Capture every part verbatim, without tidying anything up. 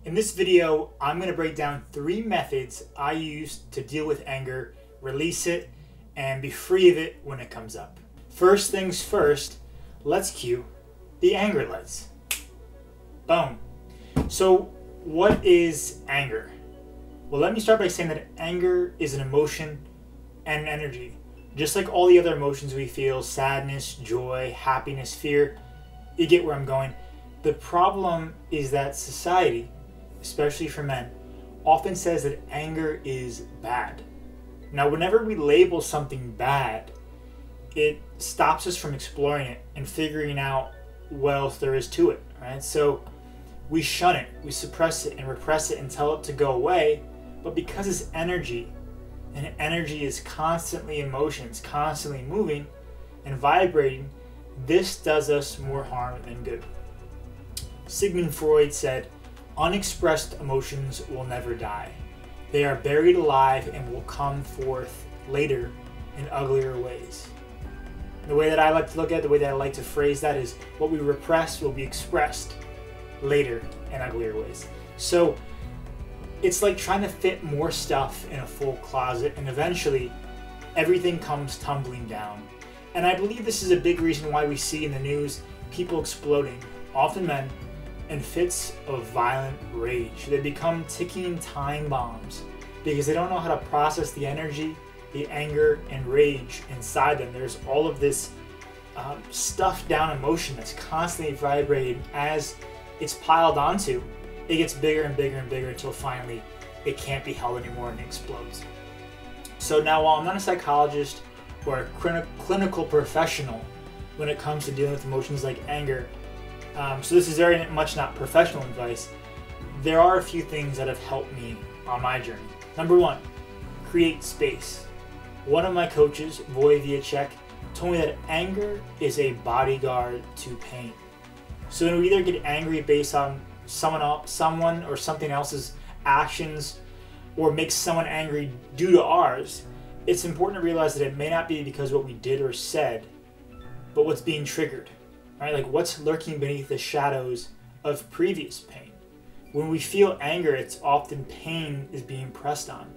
In this video, I'm going to break down three methods I use to deal with anger, release it, and be free of it when it comes up. First things first, let's cue the anger lights. Boom. So what is anger? Well, let me start by saying that anger is an emotion and an energy. Just like all the other emotions we feel, sadness, joy, happiness, fear, you get where I'm going. The problem is that society, especially for men, often says that anger is bad. Now, whenever we label something bad, it stops us from exploring it and figuring out what else there is to it, right? So we shun it, we suppress it and repress it and tell it to go away, but because it's energy, and energy is constantly in motion, it's constantly moving and vibrating, this does us more harm than good. Sigmund Freud said, "Unexpressed emotions will never die. They are buried alive and will come forth later in uglier ways." The way that I like to look at it, the way that I like to phrase that is, what we repress will be expressed later in uglier ways. So it's like trying to fit more stuff in a full closet, and eventually everything comes tumbling down. And I believe this is a big reason why we see in the news people exploding, often men, in fits of violent rage. They become ticking time bombs because they don't know how to process the energy, the anger, and rage inside them. There's all of this um, stuffed down emotion that's constantly vibrating. As it's piled onto, it gets bigger and bigger and bigger until finally it can't be held anymore and it explodes. So now, while I'm not a psychologist or a clin- clinical professional when it comes to dealing with emotions like anger, Um, so this is very much not professional advice, there are a few things that have helped me on my journey. Number one, create space. One of my coaches, Voy Viacek, told me that anger is a bodyguard to pain. So when we either get angry based on someone else, someone or something else's actions, or makes someone angry due to ours, it's important to realize that it may not be because of what we did or said, but what's being triggered. Right? Like what's lurking beneath the shadows of previous pain. When we feel anger, it's often pain is being pressed on.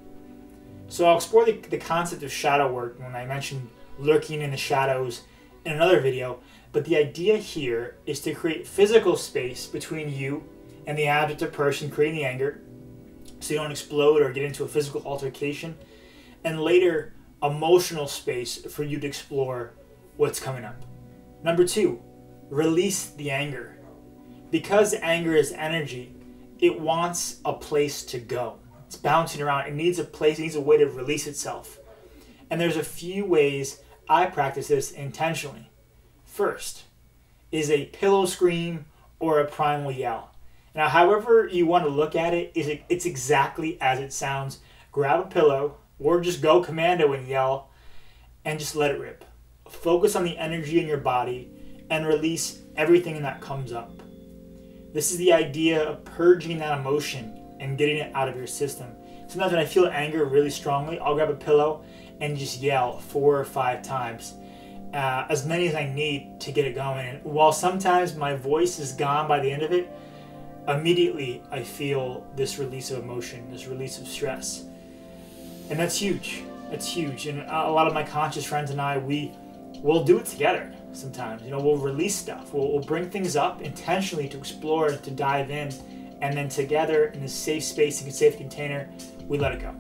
So I'll explore the, the concept of shadow work when I mentioned lurking in the shadows in another video, but the idea here is to create physical space between you and the object or person creating the anger, so you don't explode or get into a physical altercation, and later emotional space for you to explore what's coming up. Number two, release the anger. Because anger is energy, it wants a place to go. It's bouncing around. It needs a place, it needs a way to release itself. And there's a few ways I practice this intentionally. First is a pillow scream or a primal yell. Now, however you want to look at it, it's exactly as it sounds. Grab a pillow or just go commando and yell and just let it rip. Focus on the energy in your body and release everything that comes up. This is the idea of purging that emotion and getting it out of your system. Sometimes when I feel anger really strongly, I'll grab a pillow and just yell four or five times, uh, as many as I need to get it going. And while sometimes my voice is gone by the end of it, immediately I feel this release of emotion, this release of stress. And that's huge. That's huge. And a lot of my conscious friends and I, we will do it together. Sometimes, you know, we'll release stuff. We'll, we'll bring things up intentionally to explore, to dive in, and then together in a safe space, in a safe container, we let it go.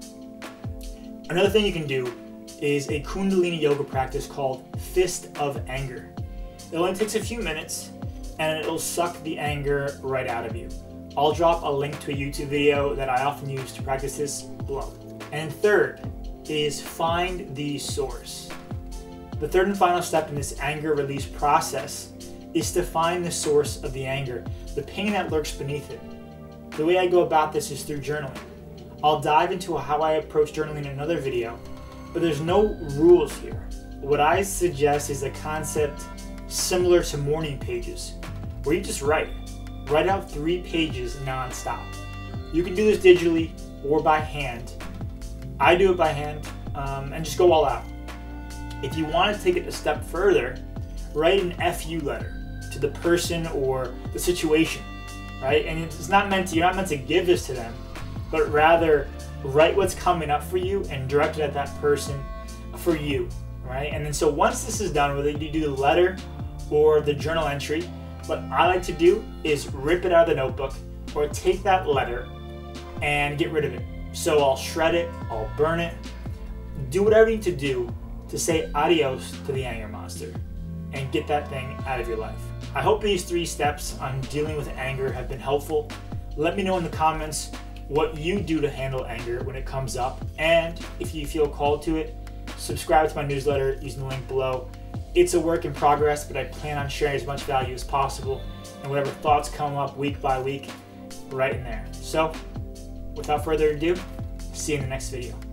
Another thing you can do is a Kundalini yoga practice called Fist of Anger. It only takes a few minutes, and it'll suck the anger right out of you. I'll drop a link to a YouTube video that I often use to practice this below. And third is find the source. The third and final step in this anger release process is to find the source of the anger, the pain that lurks beneath it. The way I go about this is through journaling. I'll dive into how I approach journaling in another video, but there's no rules here. What I suggest is a concept similar to morning pages, where you just write. Write out three pages non-stop. You can do this digitally or by hand. I do it by hand, um, and just go all out. If you want to take it a step further, write an F U letter to the person or the situation. right? And it's not meant to, you're not meant to give this to them, but rather write what's coming up for you and direct it at that person for you, right? And then so once this is done, whether you do the letter or the journal entry, what I like to do is rip it out of the notebook or take that letter and get rid of it. So I'll shred it, I'll burn it, do whatever you need to do to say adios to the anger monster and get that thing out of your life. I hope these three steps on dealing with anger have been helpful. Let me know in the comments what you do to handle anger when it comes up, and if you feel called to it, subscribe to my newsletter using the link below. It's a work in progress, but I plan on sharing as much value as possible, and whatever thoughts come up week by week, right in there. So, without further ado, see you in the next video.